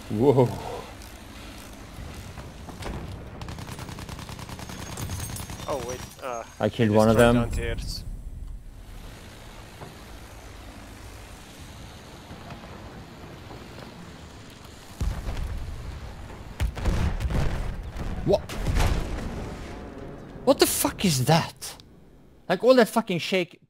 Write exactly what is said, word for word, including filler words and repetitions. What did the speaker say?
Whoa. Oh wait, uh, I killed one of them. Downstairs. What? What the fuck is that? Like all that fucking shake